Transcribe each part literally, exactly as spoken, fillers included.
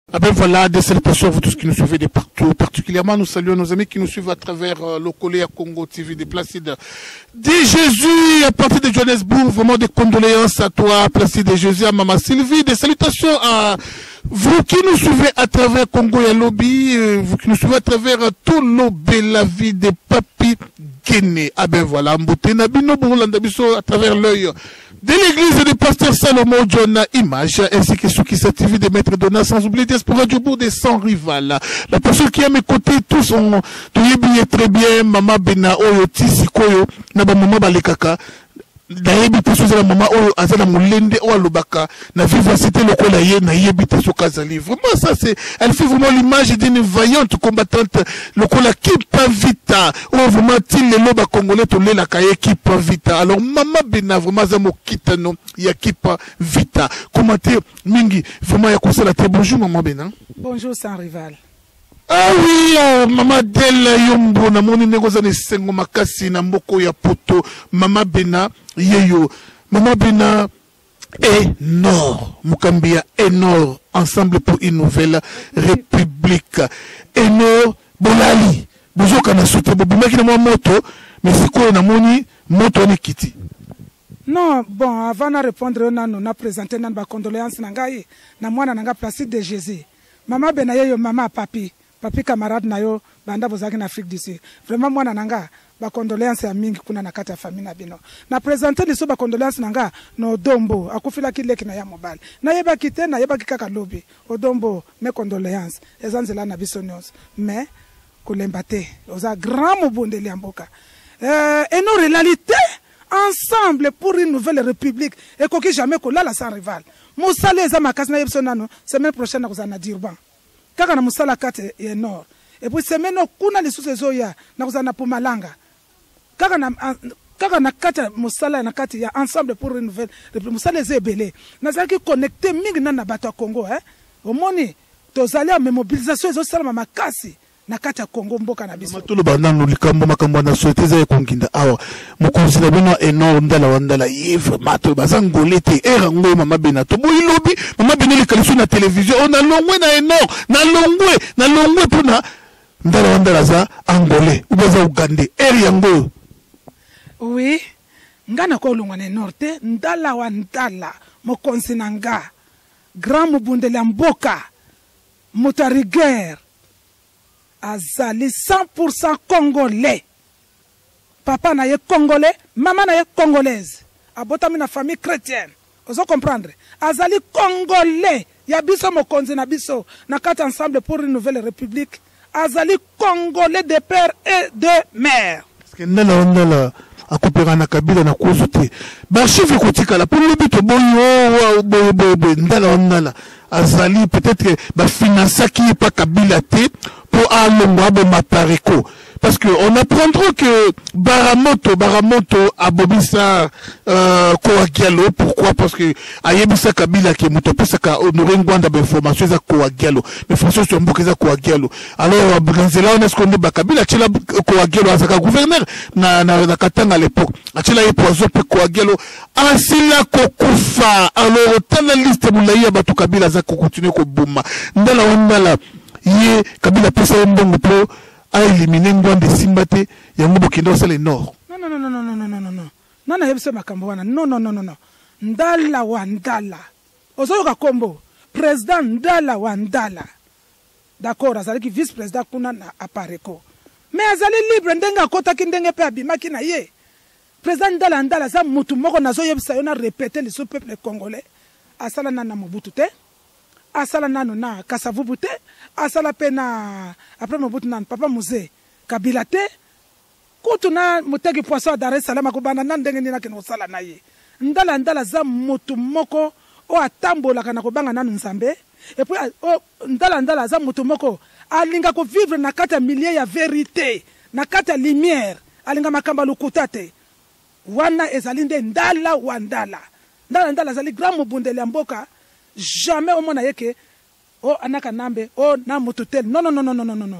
Ah ben voilà, des salutations à vous tous qui nous suivez de partout. Particulièrement, nous saluons nos amis qui nous suivent à travers euh, le Collet à Congo T V des Placides de Jésus, à partir de Johannesburg. Vraiment des condoléances à toi, Placide de Jésus, à Maman Sylvie. Des salutations à vous qui nous suivez à travers Congo et Lobby, euh, vous qui nous suivez à travers euh, tout l'Obé, la vie des papis Guinée. Ah ben voilà, Mbote Nabino Bourlandabiso à travers l'œil de l'église du pasteur Salomon John Image, ainsi que ceux qui s'activent des maîtres Donna, sans oublier Diaspora du bout des sans rival. La personne qui est à mes côtés, tous sont, tous bien très bien, Maman Bena, Oyo, Tisikoyo, Naba Maman Balekaka. Naïbité sous la maman oyo azana mulende o alobaka na vivacité lokola ye na yebité sous kazali. Vraiment ça c'est, elle fait vraiment l'image d'une vaillante combattante lokola qui pas vita ou vraiment til le loba congolais to le la kaye qui pas vita. Alors maman Bena vraiment zamo kitano ya qui pas vita. Commenter mingi vraiment ya kosala te. Bonjour maman Bena. Bonjour sans rival. Ah oui, euh, Maman Del Yombo, na moni negozane sengo makasi na mboko ya poto, Maman Bena, yeyo, Maman Bena, et Nord, Mukambia et Nord, ensemble pour une nouvelle république. Et Nord, Bolali, bonjour kana soute, bobimaki na mwa moto, mais c'est quoi na moni, moto ni kiti. Non, bon, avant de répondre, on a, on a présenté notre condoléance nangaye, na mwana nanga Placide de Jésus. Maman Bena yeyo, maman papi. Papi camarade na yo banda bozaki na Afrique du Sud. Vraiment moi nanga ba condoléances ya mingi kuna na kati ya famille na bino. Na présenter liso ba condoléances nanga no Dombo akufila kileki na ya mobile. Na yeba kite na yeba kaka lobi. Odombo mes condoléances. Ezanzela na biso nyos. Mais kulemba te. Oza grand mobondeli amboka. Euh et nos réalités ensemble pour une nouvelle république et koki jamais kolala sans rival. Musale eza makasi na yebso nano semaine prochaine na kozana Durban. Kaka na musala kate ye Nord. Et puis semaine kuna lisusu ezoya na kozana Pumalanga. Kaka na kaka na kate musala na kate ya ensemble pour une nouvelle république. Musala ezebele. Na zaki connecter mingi na na bato Congo hein. Omoni tozali a mobilisation ezo sala makasi na kate ya Congo mboka na biso. Matolo banano likambo makambo na souhaité za konginda awa. Mokonzi na bino eno ndala wandala yeve mato bazangolete era ngo Mama Bena to boyi lobi Mama Bena le kalisu na télévision on a longwe na eno na longwe na longwe pona ndala wandala za angolais ou baza ugandais eri yango. Oui, ngana ko longwa na norte ndala wandala mokonzi nanga grand mubundele mboka motariguer azali cent pour cent congolais. Papa na ye congolais, maman na ye congolaise. Abotami na famille chrétienne. Ozo comprendre? Azali congolais. Ya biso mokonzi na biso na kati ensemble pour une nouvelle république. Azali congolais de père et de mère. Parce que nala nala akopera na kabila na kozute. Ba chef kotika la pour le but boyo boyo boyo ndala nala azali peut-être ba financer qui est pas kabila te pour alongwa be matareko. Parce que on apprendra que Baramoto, Baramoto a Bobissa euh, Koagialo. Pourquoi? Parce que Ayebissa Kabila qui est mutopesa ka honoré ngwanda ba information za Koagialo. Mais François Somboka za Koagialo. Alors Brazela on est-ce qu'on est Kabila chila Koagialo azaka gouverneur na na na Katanga à l'époque. Achila ye poison pe Koagialo. Asila kokufa. Alors tana liste mulaya batu Kabila za continuer ko buma. Ndala wandala ye Kabila pesa mbongo pro a éliminé Ngwande Simbate yango bokendo sale Nord. Non non non non non non non non non. Nana yebise makambo wana. Non non non non non. Ndala wa ndala. Ozoyoka kombo. Président Ndala wa ndala. D'accord, azali ki vice président kuna na apareko. Mais azali libre ndenga kota ki ndenge pe abimaki na ye. Président Ndala ndala za mutu moko nazo yebisa yona répéter le peuple congolais. Asala nana Mobutu te. Asala nano na Kasavubu te. Asala pena après Mobutu nan papa Mouze Kabila te. Kutu na mutegi poisson Dar es Salaam akubana nan ndenge nina kino sala na ye. Ndala ndala za mutu moko o atambola kana kubanga nanu nzambe. Et puis o ndala ndala za mutu moko alinga ko vivre na kata milieu ya vérité, na kata lumière, alinga makamba lukutate. Wana ezalinde ndala wa ndala. Ndala ndala zali grand mubundele mboka. Jamais au monde yeke oh anaka nambe oh na mututel non non non non non non non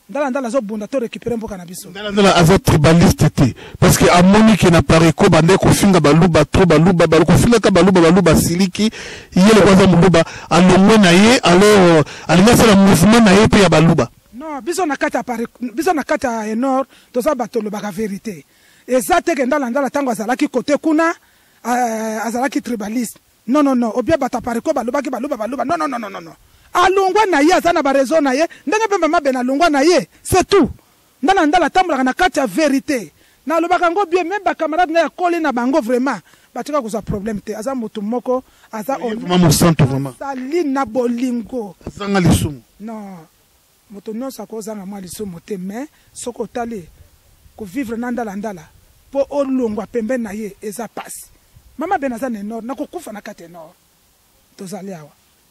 ndala ndala zo bunda to récupérer mboka na biso ndala ndala aza tribaliste te parce que amoni ki na pareko bande ko finga baluba trop baluba ba ko finga ka baluba baluba siliki yele kwaza muluba alongwe na ye alors alinga sala mouvement na ye pe ya baluba non biso na kata pareko biso na kata enor to za batolo baka vérité ezate ke ndala ndala tango azalaki côté kuna uh, azalaki tribaliste non non non obia bata pareko baluba ki baluba baluba non non non non non alongwa na ye aza na barezo na ye ndenge mpe mama be na alongwa na ye c'est tout ndala ndala tambolaka na kati ya vérité na alobaka ngo bien même bacamarade na ya koli na bango vraiment batika kozwa problème te aza motu moko aza azali na bolingo azanga lisumu non moto nyonso akozanga mwa lisumu te mais soki otali kovivre na ndala ndala mpo olongwa pembeni na ye eza pasi mama be naza na enor nakokufa na kati enor tozali awa.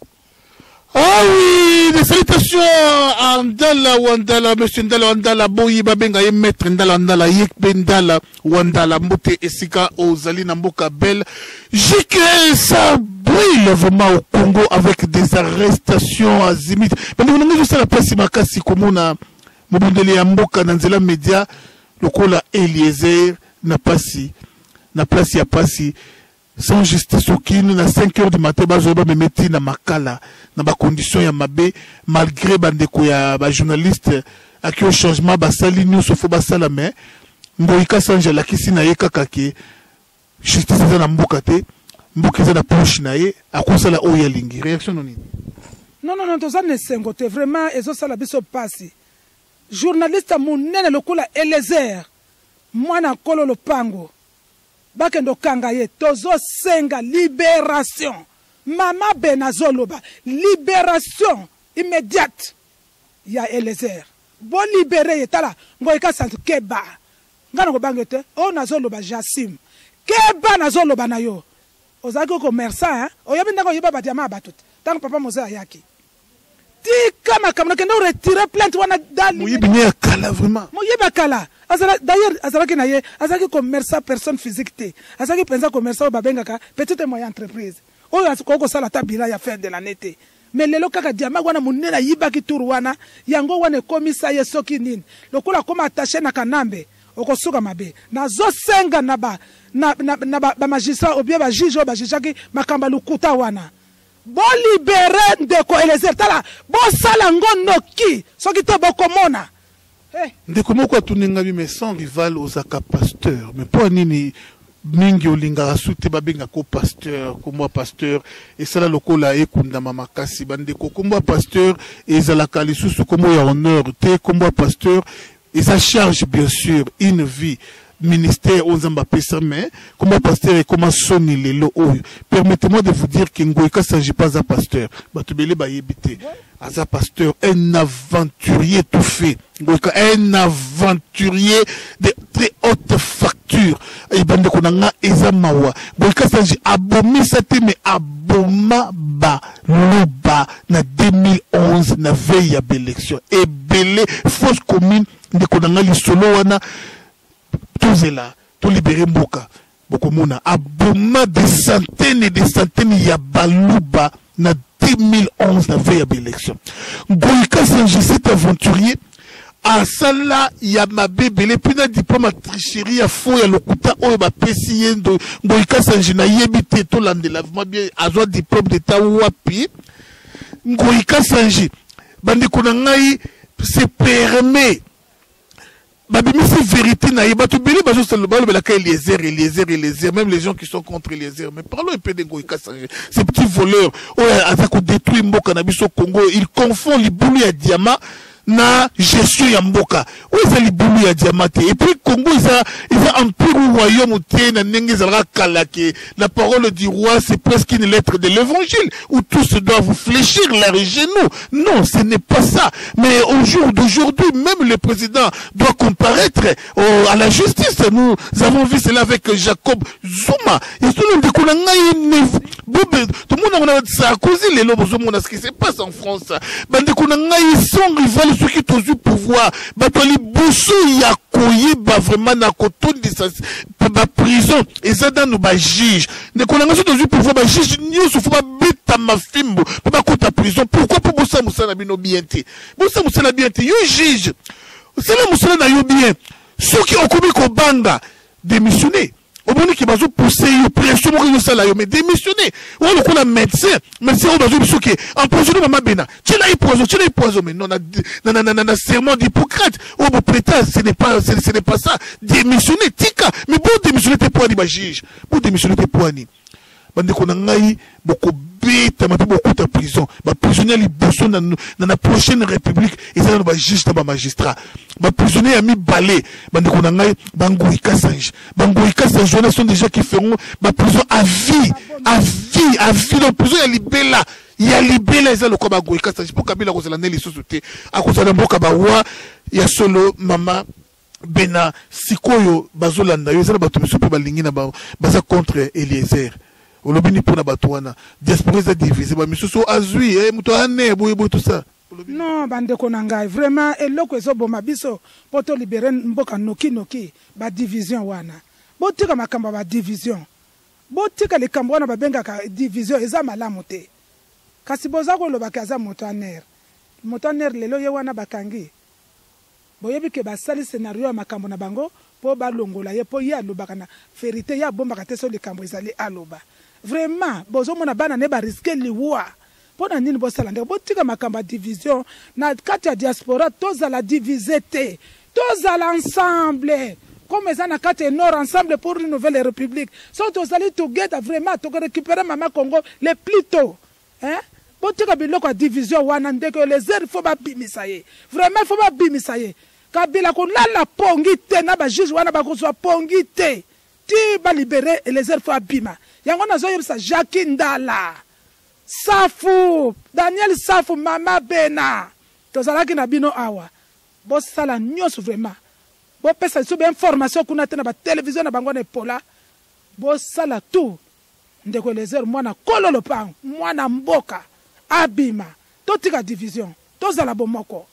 Ah oui, des salutations à Ndala Wandala, monsieur Ndala Wandala, Boyi Babenga, et maître Ndala Wandala, Yekbe Ndala Wandala, Mbote Esika, Ozali Namboka Belle. J'ai que ça brille vraiment au Congo avec des arrestations à Zimit. Mais nous avons vu la place Makasi, comme on a Mobundeli Mboka, Nanzela Média, le Kola Eliezer, n'a pas si, n'a pas si, n'a pas si. Sans justice aucune, à cinq heures du matin, je vais me mettre dans ma cala, dans ma condition, ya mabe, malgré bandeko ya ba journaliste, à qui au changement, ba sali nous, sauf ba salame, ngoika sanja la kisi na ye kakake, justice za na mboka te, mboka za na poche na ye, à cause la oya lingi. Réaction non ni? Non, non, non, toza ne sengote, vraiment, ezo sala biso pasi. Journaliste munene lokola Eliezer, mwana kolo lopango. Bakendo kanga ye tozo senga libération mama benazoloba libération immédiate ya Eliezer bo libérer ye tala ngoika santu keba ngana ko bangete o nazoloba Jassim keba nazoloba na yo ozaki commerçant hein oyebi ndako yeba badiama batut tant papa moza yaki tika makamna kendo retirer plainte wana dali moyebi ne kala vraiment moyebi kala. D'ailleurs, azalaki na ye, azalaki commerçant personne physique te. Azalaki pensa commerçant babengaka petite et moyenne entreprise. Oyo asiko sala tabila ya fin de l'année te. Mais lelo kaka diama wana munena yibaki turu wana, yango wana komisa ye soki nini. Lokola koma attaché na kanambe, okosuka mabe. Na zo senga na ba na na, na ba, ba magistrat ou bien ba juge ou ba jijaki makamba lukuta wana. Bo libérer ndeko Eliezer tala, bo sala ngonoki, soki to bokomona. Ndeko moko atuninga mais sans rival aux aka pasteur mais pour nini mingi olinga sute babenga ko pasteur ko moi pasteur et ça lokola ekunda mama kasi bandeko ko moi pasteur et zalaka lisusu ko moi honneur te ko moi pasteur et ça charge bien sûr une vie ministère aux ambapesa mais comment pasteur et comment sonner les lots. Permettez-moi de vous dire qu'il ne s'agit pas d'un pasteur. Batubele ba yebite. Aza pasteur, un aventurier tout fait. Un aventurier de très haute facture. Et bande konanga ezamawa. Goika s'agit abomi sate mais aboma ba loba na deux mille onze na veille à l'élection. Et belé fausse commune de konanga li solo wana. Tout est là, tout libéré Mboka. Beaucoup mona aboma des centaines et des centaines ya baluba na deux mille onze na veille à l'élection. Goïka Sanji, cet aventurier, à Sala ya mabébélé, puis na diplôme à tricherie à faux ya lokuta oyo ba pesi yendo. Goïka Sanji na yebite to lande lavement bien azwa diplôme d'état wapi. Goïka Sanji, bandi konangai se permet. Babimi c'est vérité na yeba to beli bazo se le balo la Eliezer Eliezer Eliezer même les gens qui sont contre Eliezer mais parlons un peu de Ngoïka Sanji ces petits voleurs oh azako détruit mboka na biso Congo il confond libulu ya diamant na gestion ya mboka où est libulu ya diamant et puis Congo ils a ils a empire royaume te na ndenge zalaka kalake la parole du roi c'est presque une lettre de l'évangile où tous doivent fléchir leurs genoux. Non, ce n'est pas ça. Mais au jour d'aujourd'hui, même le président doit comparaître au, à la justice. Nous avons vu cela avec Jacob Zuma. Et tout le monde tout le monde a ça à cause les lobes Zuma ce qui se passe en France. Bande ils sont rivales ceux qui ont eu pouvoir. Batoli Boussou Yakoyi ba vraiment na kotondi ba prison eza dans ba juge ne konanga so tozui pouvoir ba juge nyonso faut ba beta mafimbo po ba kota prison. Pourquoi pour bossa musala bino bien te bossa musala bien te yo juge sala musala na yo bien soki okomi ko banga démissionner au moment qui bazo pousser yo pression mo ko sala yo mais démissionner ou le ko médecin médecin o bazo bisoki empoisonner maman bena tu l'as poison tu l'as poison mais non na na na na serment d'Hippocrate ou bon prêter ce n'est pas ce n'est pas ça démissionner tika mais bon démissionner te pour ni ba juge bon démissionner te pour ni bande ko na ngai boko beta ma beaucoup de prison ba prisonnier liboso na na la prochaine république et ça ba juge ba magistrat ba prisonnier a mis balai bande ko na ngai bangoui kasange bangoui kasange jeunes sont des gens qui feront ba prison à vie à vie à vie dans prison ya libela ya libela eza le ko ba goui kasange pour kabila ko zela neli société a ko zela mboka ba wa ya solo mama bena sikoyo bazolanda yo zela bato miso pe balingi na ba baza contre Eliezer olobini pour na batouana diaspora za divisé ba misusu azui eh muto ane boye boye tout ça non bande ko nangai vraiment eloko ezo boma biso poto libérer mboka noki noki ba division wana botika makamba ba division botika le kambo wana babenga ka division eza malamu te kasi boza ko loba kaza moto aner moto aner lelo ye wana bakangi boyebi ke ba sali scénario ya makambo na bango po ba longola ye po ya loba kana vérité ya bomba ka teso le kambo ezali aloba. Vraiment, bozo mona bana ne ba risquer liwa. Pona nini bo sala ndeko botika makamba division na kati ya diaspora toza la diviser te. Toza l'ensemble. Comme ça na kati nord ensemble pour une nouvelle république. So toza li together vraiment to récupérer mama Congo le plus tôt. Hein? Botika biloko division wana ndeko les heures faut ba bimisa ye. Vraiment faut ba bimisa ye. Kabila ko lala pongi te na ba juge wana ba ko so pongi te. Ti ba libérer les heures faut bima. Yango nazo yebisa Jacques Ndala Safu Daniel Safu mama bena tozalaki na bino awa bo sala nyonso vraiment bo pesa so be information kuna tena ba télévision na bango na pola bo sala tout ndeko lezer mwana kololo pang mwana mboka abima totika division tozala bomoko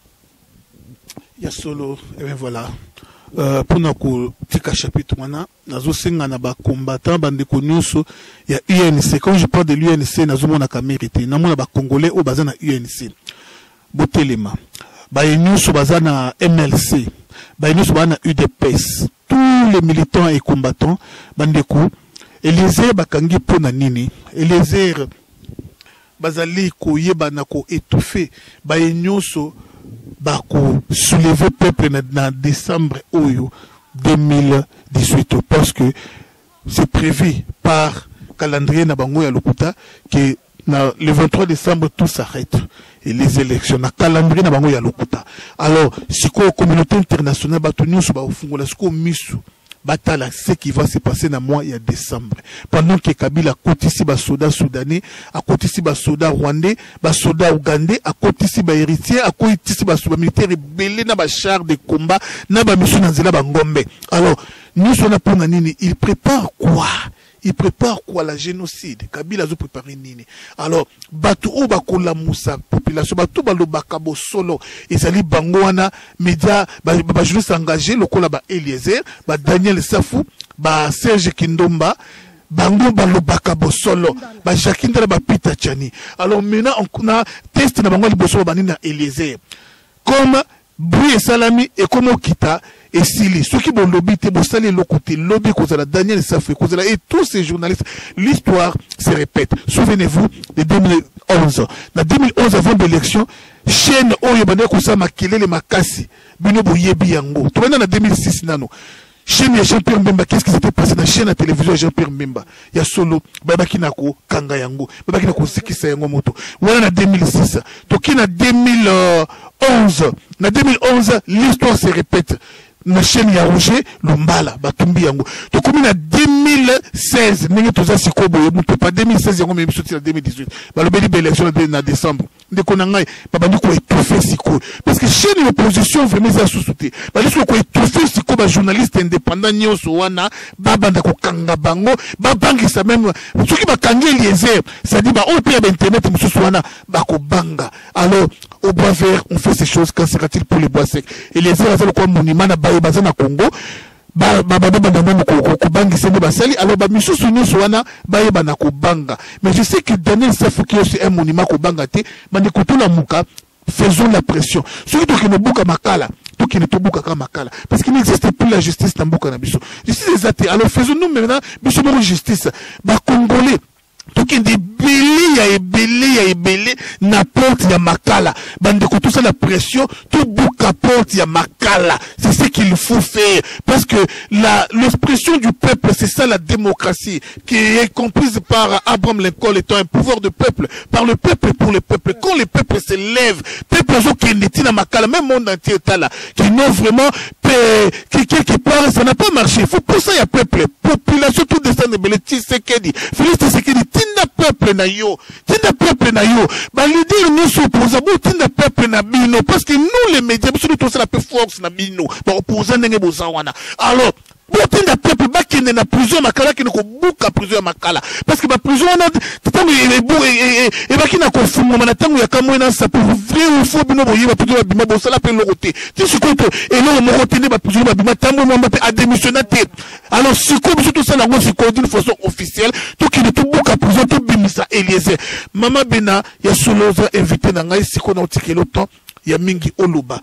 ya solo et bien voilà. Euh, pour nous tika chapitre wana nazo senga na ba combattant bande ko nyonso ya U N C. Quand je parle de l'U N C nazo mona ka mérité na mona ba congolais au bazana U N C botelema ba nyonso bazana M L C ba nyonso bana U D P S tous les militants et combattants bande ko Eliezer bakangi pona nini Eliezer bazali ko yeba na ko étouffer ba nyonso bako soulever peuple na décembre oyo deux mille dix-huit parce que c'est prévu par calendrier na bango ya lokuta que na le vingt-trois décembre tout s'arrête et les élections na calendrier na bango ya lokuta. Alors si ko communauté internationale batu nyonso ba ofungola siko misu batala ce qui va se passer dans le mois de décembre. Pendant que Kabila kotisi ba soda soudanais, a kotisi ba soda rwandais, ba soda ougandais, a kotisi ba héritier, a kotisi ba soda militaire belé na ba char de combat, na ba mission na zela ba ngombe. Alors, nous sommes pour nini, il prépare quoi? Il prépare quoi la génocide? Kabila zo préparer nini? Alors, batu o bakola musa population, batu balo bakabo solo, ezali bango wana média ba ba journaliste engagé lokola ba Eliezer, ba Daniel Safu, ba Serge Kindomba, bango balo bakabo solo, ba Jacques Ndala ba Peter Chani. Alors maintenant on a test na bango liboso ba nina Eliezer. Comme bruit et salami et comme okita et Sili, ceux qui vont lobby, te salé le côté lobby, la Daniel Safé, et tous ces journalistes, l'histoire se répète. Souvenez-vous de deux mille onze. En deux mille onze, avant l'élection, chaîne Oyebane Kousa Makele le Makasi, Binobo Yebi Yango. Tout le monde en deux mille six, nano. Chaîne ya Jean-Pierre Mbemba, qu'est-ce qui s'était passé dans la chaîne à télévision Jean-Pierre Mbemba? Il y a solo, Babaki Nako, Kanga Yango, Babaki Nako Sikisa Yango Moto. Voilà en deux mille six. Toki en deux mille onze. En deux mille onze, l'histoire se répète. Na chaîne ya Roger Lumbala batumbi yango to komi na deux mille seize ningi toza sikobo yemuto pa deux mille seize yango même sorti na deux mille dix-huit balobeli ba élection na décembre ndeko na ngai babandi ko étouffer siko parce que chaîne l'opposition vraiment ça sous-souté ba liso ko étouffer siko ba journaliste indépendant nyonso wana babanda ko kanga bango babangisa même soki ba kangi Eliezer ça dit ba on peut ba internet mususu wana ba ko banga. Alors au bois vert on fait ces choses quand sera-t-il pour les bois secs? Eliezer a le quoi monument na Bazana Congo, ba ba ba ba ba ko ko bangi sende basali alors ba misusu nyonso wana ba yeba na ko banga mais je sais que Daniel Safuki aussi un monument ko banga te bande kutula muka faisons la pression surtout que ne buka makala tout qui ne te buka ka makala parce qu'il n'existe plus la justice dans buka na biso justice exacte alors faisons nous maintenant biso mo justice ba congolais tout qui dit belé ya ebelé ya ebelé na porte ya makala bande ko tout ça la pression tout buka porte ya makala c'est ce qu'il faut faire parce que la l'expression du peuple c'est ça la démocratie qui est comprise par Abraham Lincoln étant un pouvoir de peuple par le peuple et pour le peuple quand le peuple se lève peuple qui n'est pas makala même monde entier est là qui n'ont vraiment qui quelque part ça n'a pas marché il faut pour ça il y a peuple population tout descend de belé Tshisekedi Félix Tshisekedi tinda peuple na yo tinda peuple na yo ba leader nous s'opposent bo tinda peuple na bino parce que nous les médias nous tous la peu force na bino ba opposant ndenge boza wana alors botinda peuple ba kende na prison makala ki ko buka prison makala parce que ba prison wana tango e bo e e ba kina ko fumo na tango ya kamwe na sa pour vrai ou faux bino boye ba prison ba bima bo sala pe lokote ti sikoto et non mo rotene ba prison ba bima tango mo mpe a démissionné alors sikoto surtout ça na ngo sikoto d'une façon officielle tout qui ne tout buka prison tout bimisa Eliezer mama bena ya soloza invité na ngai sikoto na otikelo temps ya mingi oluba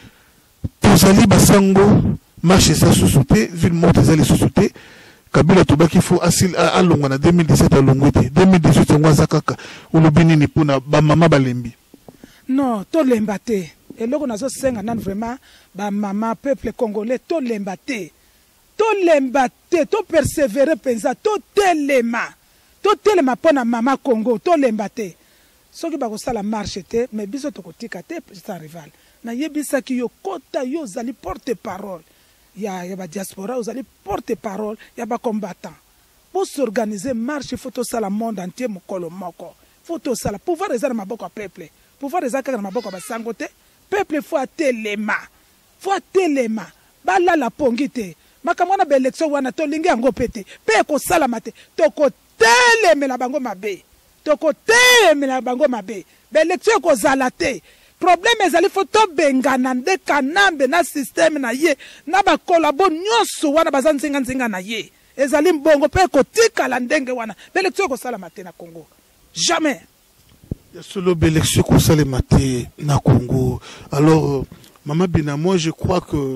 tozali basango marché ça sous-sauté ville morte ezali sous-sauté Kabila tobaki faut asil a longo na deux mille dix-sept a longwete deux mille dix-huit ngwaza kaka olobini ni pona ba mama balembi non to lembate eloko nazo senga nan vraiment ba mama peuple congolais to lembate to lembate to persévérer penza to telema to telema pona mama Congo to lembate soki ba ko sala marché te mais biso to kotika te sa rival na yebisa ki yo kota yo zali porte parole il y a la diaspora, vous allez porter parole, il y a des combattants. Pour s'organiser, marche, il faut tout ça le monde entier, mon colomoko. Il faut tout ça, pouvoir les armes à beaucoup peuple, pouvoir les armes à beaucoup à sangote, peuple, il faut atteler les mains, il faut atteler les mains. Bala la pongite, ma kamana be élection wana to lingi ango pete, pe ko sala mate, to ko tele me la bango mabe, to ko tele me la bango mabe, be élection ko zalate. Problème ezali foto bengana nde kanambe na système na ye na ba kolabo nyoso wana bazanzinga nzinga na ye ezali mbongo pe kotika la ndenge wana belektio ko sala maté na Congo jamais ya solo belektio ko sala maté na Congo alors mama bina moi je crois que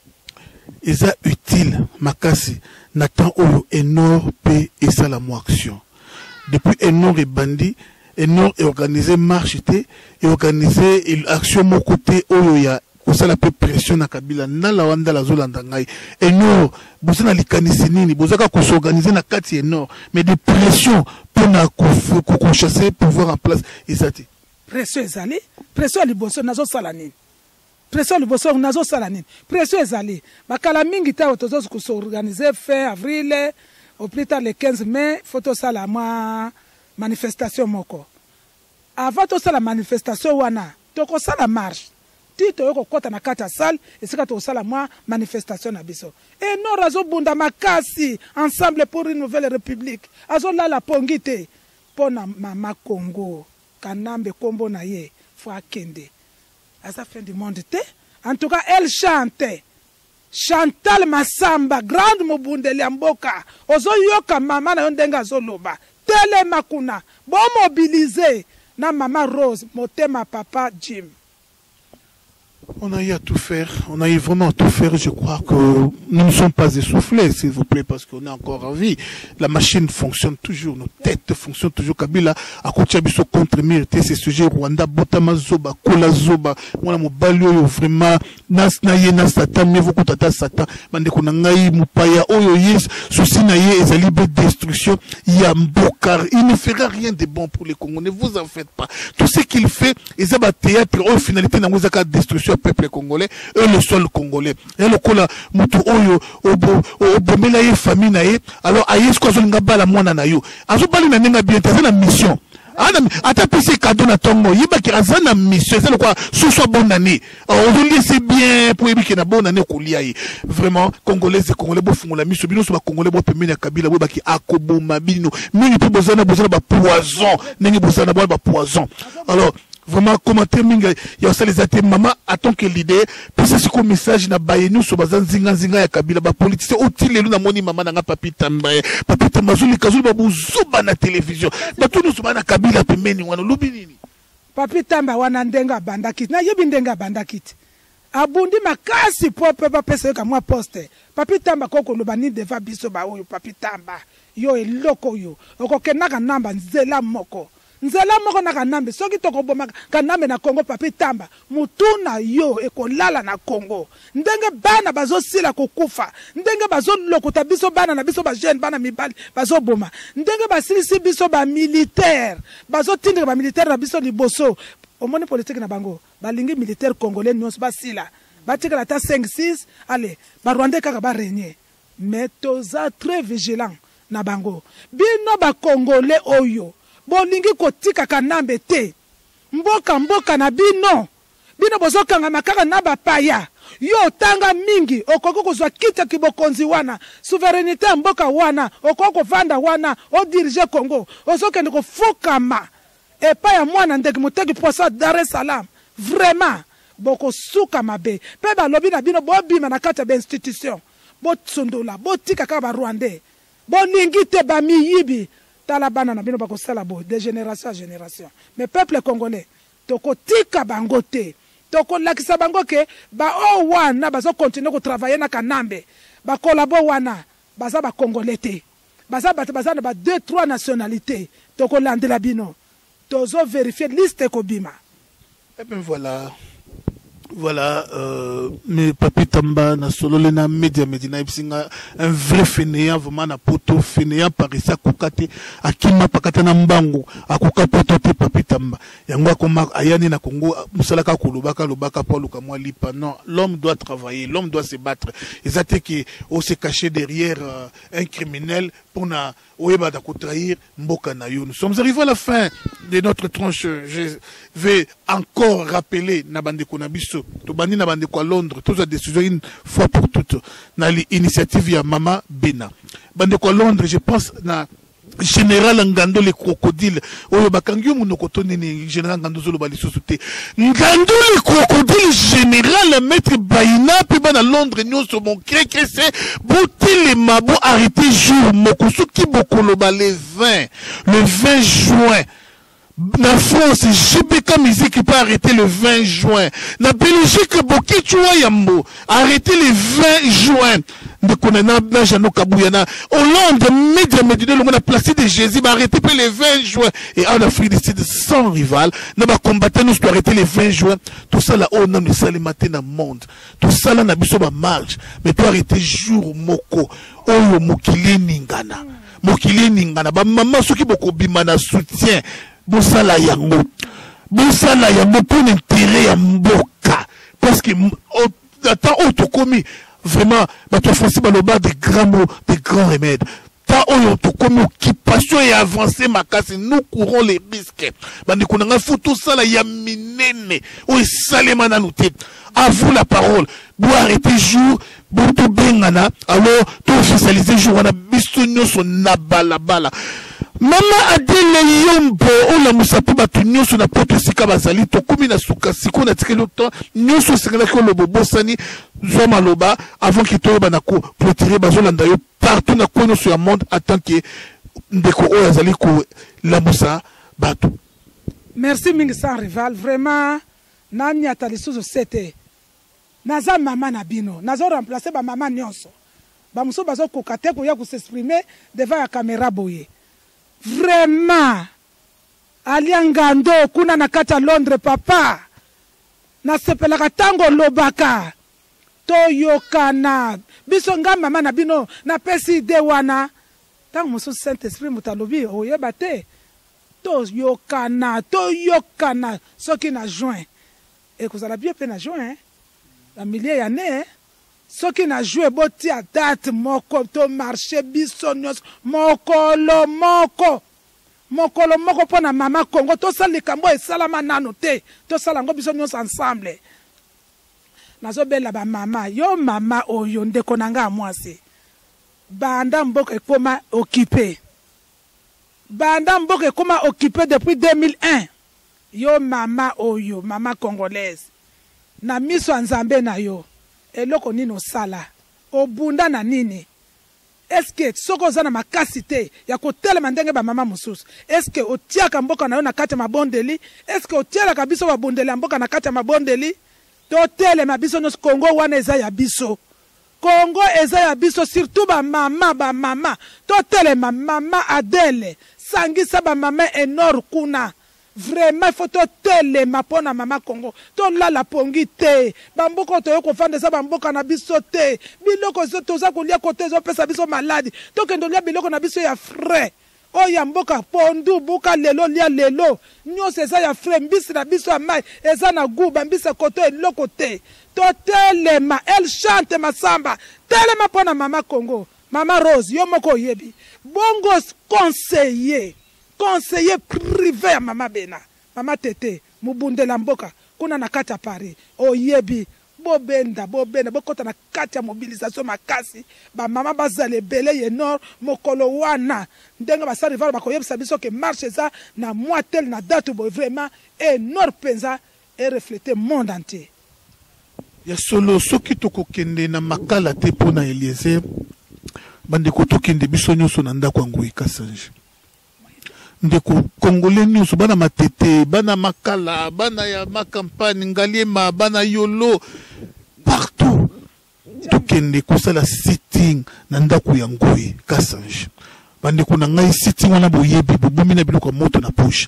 eza utile makasi na temps oyo énorme pe et ça la mo action depuis énorme et bandit énorme et organisé marche et organisé action mon côté oyo ya ça la peu pression na Kabila na la wanda la zolanda ngai énorme bozana likanisi nini bozaka ko s'organiser na kati énorme mais de pression pour na ko chasser pouvoir en place ezati pression ezali pression liboso nazo sala nini pression liboso nazo sala nini pression ezali bakala mingi tawo tozo ko s'organiser fin avril au plus tard le quinze mai photo sala moi manifestation moko avant tout ça la manifestation wana to ko sala marche tito yoko kota na kata salle et c'est to sala moi manifestation na biso et non razo bunda makasi ensemble pour une nouvelle république azo la la pongite pona mama Congo kanambe kombo na ye fo akende à sa fin du monde te en tout cas elle chante Chantal Massamba grande mobundeli amboka ozo yoka mama na yondenga zoloba tele makuna bon mobiliser na maman Rose motema papa Jim. On a eu à tout faire, on a eu vraiment à tout faire. Je crois que nous ne sommes pas essoufflés, s'il vous plaît, parce qu'on est encore en vie. La machine fonctionne toujours, nos têtes fonctionnent toujours. Kabila a continué à contre mériter ces sujets. Rwanda, Botama Zoba, Kola Zoba, moi mon balio vraiment nas naye nas satan, mais vous tata satan, mande konangai mupaya oyo yes, souci naye ezali be destruction. Il y a Mbokar, il ne fera rien de bon pour les Congolais. Ne vous en faites pas. Tout ce qu'il fait, ils ont théâtre, en finalité, dans la destruction peuple congolais et le sol congolais et le kola mutu oyo obo obomela ye famille na ye alors ayes ko zonga bala mwana na yo azo bali na nenga bien tazana mission ana ata pesi cadeau na tongo yiba ki azana mission c'est quoi sous soit bonne année aujourd'hui c'est bien pour yibiki na bonne année kolia ye vraiment congolais et congolais bo fungola mission bino so ba congolais bo pemeni ya Kabila bo baki akoboma bino mingi pe bozana bozana ba poison nengi bozana ba poison alors vraiment commenter minga ya osalizate mama attend que l'idée puis c'est ce message na bayenu so bazanzinga nzinga ya kabila ba politicien otilelu na moni mama na Papi Tamba Papi Tamba zuli kazuli babu zuba na télévision batu no na kabila pembeni wana lubi nini Papi Tamba wana ndenga bandakit na yebi ndenga bandakit abundi makasi pope ba pesa ka mwa poste Papi Tamba koko lobani deva biso ba oyo Papi Tamba yo eloko yo okokenaka namba nzela moko nzela moko na kanambe soki toko boma kanambe na Congo Papi Tamba mutuna yo ekolala na Congo ndenge bana bazo sila kokufa ndenge bazo lokota biso bana na biso ba jeune bana mibali bazo boma ndenge basilisi biso ba militaire bazo tindika ba militaire na biso liboso omoni politique na bango balingi militaire congolais nyonso basila batika la ta cinq six allez ba Rwandais kaka ba régner mais toza très vigilant na bango bino ba congolais oyo bolingi kotika kanambe te mboka mboka na bino bino bozokanga makaka na bapaya yo tanga mingi okoko kozwa kita kibokonzi wana souveraineté ya mboka wana okoko vanda wana o diriger Congo ozokende kofukama epa ya mwana ndeki moteki posa Dar es Salaam vraiment boko suka mabe pe balobi na bino bobima na kati ya institution botsondola botika ka ba Rwandais bolingi te ba miyibi talabana na bino bako sala bo de génération à génération mais peuple congolais toko tika bango te toko lakisa bango ke ba o wana bazo continuer ko travailler na kanambe ba kolabo wana baza ba congolais te baza ba baza na ba deux trois nationalités toko landela bino tozo vérifier liste ko bima et bien voilà voilà euh, mais Papi Tamba na solo le na media medina ipsinga un vrai fainéant vraiment na poto fainéant parisa kokate akima pakata na mbangu akoka poto te Papi Tamba yango akoma ayani na Congo musalaka kolobaka lobaka po luka mwa lipa non l'homme doit travailler l'homme doit se battre ezate que on se cacher derrière euh, un criminel pour na oyeba da trahir mboka na yo. Nous sommes arrivés à la fin de notre tranche. Je vais encore rappeler na bande ko na biso to bandi na bande ko Londres toute la décision une fois pour toutes na l'initiative ya Mama Bena bande ko Londres. Je pense na Général Ngando les crocodiles oyo bakangi munoko to nini Général Ngando zolo bali sosuté Ngando les crocodiles Général Maître Baina pe bana Londres nyonso mon cré que c'est bouti les mabo arrêté jour moko soki bokolo ba le vingt le vingt juin. La France, J B K Musique peut arrêter le vingt juin. La Belgique, Boki Chouayambo, arrêter le vingt juin. De Konana, Jano Kabouyana. Hollande, Média Médina, le monde a placé des Jésus, va arrêter le vingt juin. Et en Afrique du Sud, sans rival, nous va combattre, nous doit arrêter le vingt juin. Tout ça là, oh non, nous ça les matins dans le monde. Tout ça là, n'a pas marge. Mais tu arrêter jour moko. Oh, Mokili Ningana. Mokili Ningana. Ba maman, ceux qui beaucoup bimana soutien. Bosala yango bosala yango pour l'intérêt ya mboka parce que tant auto commis vraiment bato français baloba des grands mots des grands remèdes tant auto commis occupation et avancer makasi nous courons les risques bandi kunanga photo sala ya minene o salema na nuté à vous la parole bo arrêter jour bo to bengana alors to officialiser jour wana biso nyonso na balabala. Mama Adele Yombo, on la musapi batu nyonso na poto sika bazali to komi na suka siko na tikelo temps nyonso sekala ko lobo bosani zoma loba avant qu'il to ba na ko pour tirer bazolanda yo partout na kono sur le monde attend que ndeko o azali ko la musa batu. Merci mingi sans rival vraiment nani atali suzo sete naza mama na bino nazo remplacer ba mama nyonso ba muso bazo kokate ko ya ko s'exprimer devant la caméra boye. Vraiment aliangando kuna na kata Londres papa na sepelaka tango lobaka toyokana biso nga mama na bino na pesi de wana tango moso Saint Esprit mutalobi oyeba te toyokana toyokana soki na juin et kozala bien pe na juin la millier ya ne soki na jouer boti a date moko to marché biso nyos mokolo moko mokolo moko pona mama Congo to sala likambo esalama nano te to sala ngo biso nyos ensemble nazo bela ba mama yo mama oyo ndeko nanga mwasi banda mboka ekoma occupé banda mboka ekoma occupé depuis deux mille un yo mama oyo mama congolaise na miso ya nzambe na yo eloko nini osala obunda na nini eske soko oza na makasi te ya kotelema ndenge bamama mosusu eske otiaka mboka na yo na kati ya mabondeli eske otielaka biso babondeli ya mboka na kati ya mabondeli totelema biso nyonso kongo wana eza ya biso kongo eza ya biso surtout bamama bamama totelema mama Adele sangisa bamama enor kuna vraiment faut totelema mpona mama Congo tolala pongi te bamboka toyo kofandesa bamboka na biso te biloko toza kolia kote ezopesa biso maladi tokende lia biloko na biso ya frais oyo ya mboka pondu buka lelo lia lelo nyonso eza ya frais mbisi na biso ya mai eza na gu bambisi koto eloko te totelema elle chante masamba telema mpona mama Congo mama Rose yo moko oyebi bongo conseiller conseiller privé ya mama Bena mama Tete mubundela mboka kuna na kati ya Paris oyebi bobenda bobenda bokota na kati ya mobilisation makasi ba mama bazale belé yenor mokolo wana ndenge basali valo bakoyebisa biso ke marche za na moitel na date bo vraiment énorme penza et refléter monde entier ya solo soki tokokende na makala te pona Eliezer bandeko tokende biso nyonso na ndako ya Ngoi Kasanje ndeko congolais nyonso bana matete bana makala bana ya makampagne ngaliema bana yolo partout tokende kosala sitting na ndako ya Ngoi Kasanje bandeko na ngai sitting wana boyebi bobumi na biloko moto na poche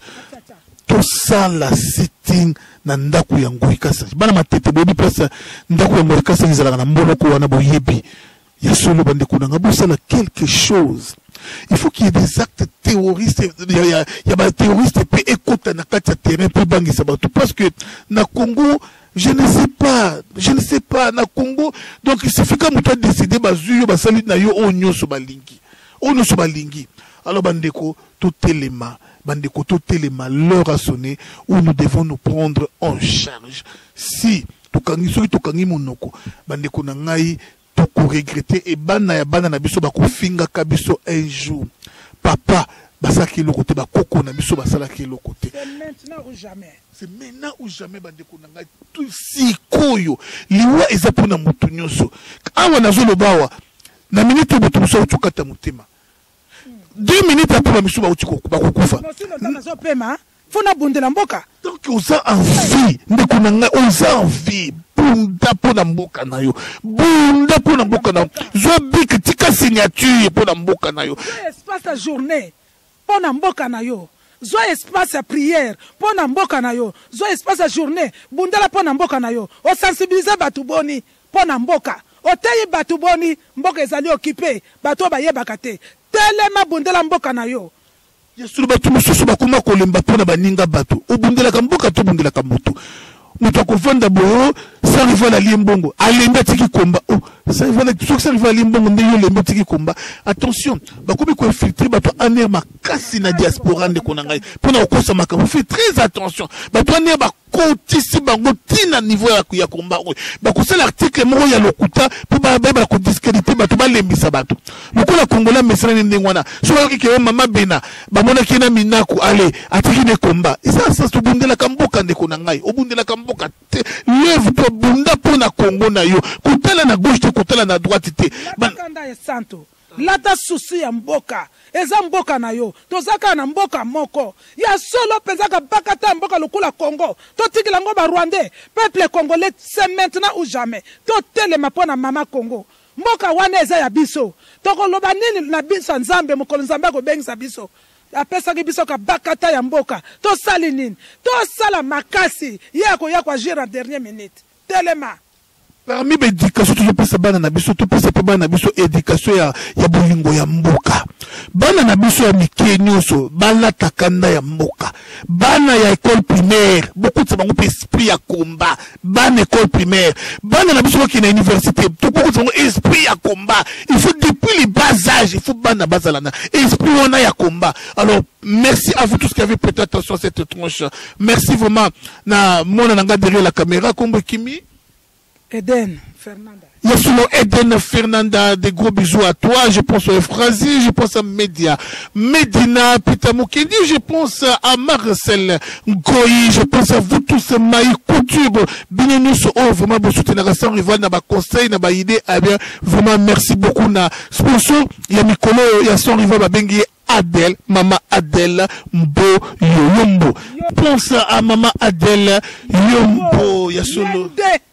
tosala sitting na ndako ya Ngoi Kasanje bana matete boyebi place ndako ya Ngoi Kasanje ezalaka na mboloko wana boyebi ya solo bandeko na nga bosala quelque chose. Il faut qu'il y ait des actes terroristes. Il y a, il y a des terroristes qui écoutent dans le terrain pour banguer ça. Parce que na Congo, je ne sais pas, je ne sais pas, na Congo, donc il suffit quand tu as décidé, bah, zuyo, bah, salut, na yo, on yo, so balingi. On yo, so balingi. Alors, bandeko, tout élément, bandeko, tout élément, l'heure a sonné où nous devons nous prendre en charge. Si, tukangi, soki tukangi monoko, bandeko na ngai, toko regretter et bana ya bana na biso bako finga ka biso un jour papa basaki le côté bakoko na biso basalaki le côté c'est maintenant ou jamais c'est maintenant ou jamais bandeko na ngai tout si koyo liwa eza pona mutu nyonso awa nazo lobawa na minute boto muso tukata mutema deux minutes après ba biso ba utiko bakokufa nazo pema fona bundela mboka donc on a envie ndeko na ngai on a envie bunda pona mboka na yo bunda pona mboka na yo zo bik tika signature pona mboka na yo espace à journée pona mboka na yo zo espace à prière pona mboka na yo zo espace à journée bundala pona mboka na yo o sensibiliser batu boni pona mboka o tayi batu boni mboka ezali occupé batu ba yebaka te telema bundala mboka na yo yesu batu mususu bakuma kolemba pona baninga batu obundela ka mboka to bundela ka moto mutu akofanda boyo sa rival ali mbongo alemba tiki komba oh sa rival soki sa rival ali mbongo nde yo lemba tiki komba attention bakomi ko infiltrer bato aner makasi na diaspora nde kona ngai pona okosa makambo fait très attention bato aner ba kotisi bango tina niveau ya ya komba oyo bakosala article moko ya lokuta po ba ba ko discréditer bato balembisa bato lokola kongola mesana nde ngwana so ki ke mama Bena bamona kina minako ale atiki ne komba isa sa to bundela kamboka nde kona ngai obundela kamboka te lève toi bunda pona Congo na yo kotala na gauche te kotala na droite te bakanda esanto lata susi ya mboka eza mboka na yo tozaka na mboka moko ya solo pezaka bakata mboka lokula Congo totikila ngo ba Rwandais peuple congolais c'est maintenant ou jamais totelema pona mama Congo mboka wana eza ya biso tokoloba nini na biso nzambe mokolo nzambe ko bengisa biso apesaki biso ka bakata ya mboka tosali nini tosala makasi yako yako agir en dernière minute telema parmi l'éducation tout pesa bana na biso tout pesa pe bana na biso éducation ya ya bolingo ya mboka bana na biso ya mikenyoso bala takanda ya mboka bana ya école primaire beaucoup de bango esprit ya combat bana école primaire bana na biso qui na université tout beaucoup de bango esprit ya combat il faut depuis les bas âges il faut bana bazalana esprit wana ya combat. Alors merci à vous tous qui avez prêté attention à cette tranche, merci vraiment na mona nanga derrière la caméra kombo kimi Eden Fernanda. Yasulo Eden Fernanda, des gros bisous à toi. Je pense à Euphrasie, je pense à Média, Medina, Peter Mukendi, je pense à Marcel Goyi, je pense à vous tous, Maï Couture, Binenus, oh, vraiment, vous soutenez la sans rival, n'a pas conseil, n'a pas idée, eh bien, vraiment, merci beaucoup, na sponsor, il y a Mikolo, il y a son rival, bah, bengi, Adèle, Maman Adèle, Mbo, Yombo. Pense à Maman Adèle, Yombo, Yasulo.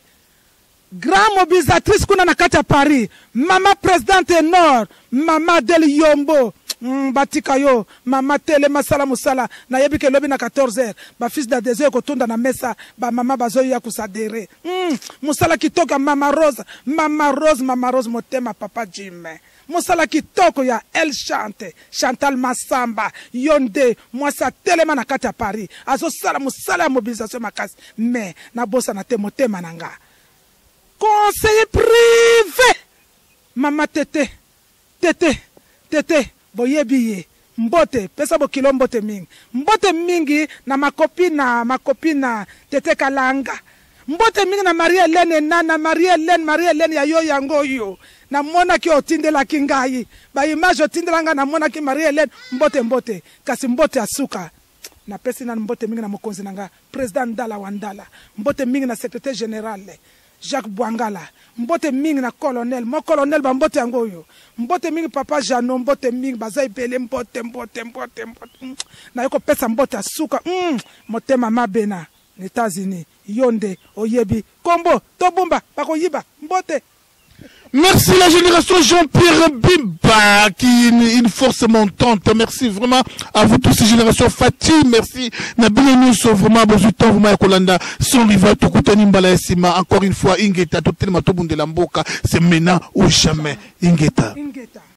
Grand mobilisatrice kuna na kati ya Paris, Mama Presidente Nord, Mama Adèle Yombo, mm, batika yo, Mama Tele Masala Musala, na yebi ke lobi na quatorze heures, ba fils d'adhésion kotunda na mesa, ba mama bazoyo ya kusadere. Mm, Musala kitoka Mama Rose, Mama Rose, Mama Rose motema Papa Jim. Musala kitoko ya El Chante, Chantal Massamba, Yonde, Mwasa Telema na kati ya Paris, azo sala musala ya mobilisation makasi, mais na bosa na te motema nanga. Conseiller privé, Mama Tete, Tete, Tete, boyebiye, mbote, pesa bo kilo mbote mingi, mbote mingi na makopina, makopina, Tete Kalanga, mbote mingi na Maria Hélène nana, Maria Hélène, Maria Hélène ya yo yango yo, na mona ki otindela kingai, ba image otindelanga na mona ki Maria Hélène, mbote mbote, kasi mbote asuka. Na pesi na mbote mingi na mokonzi nanga, Président Ndala Wandala, mbote mingi na secrétaire général, Jacques Bouangala, mbote mingi na colonel, mo colonel ba mbote yango yo. Mbote mingi papa Jano, mbote mingi bazai pele mbote mbote mbote mbote. Na yoko pesa mbote asuka, mm, motema mabena, États-Unis, Yonde, Oyebi, Kombo, Tobumba, bako yiba, mbote. Merci la génération Jean-Pierre Bimba qui est une force montante. Merci vraiment à vous tous ces générations. Fatih, merci. Nabile nous vraiment besoin de temps vous m'avez Kolanda son rival Tokutani Mbala Esima. Encore une fois Ingeta tout tellement tout monde de la mboka c'est maintenant ou jamais Ingeta.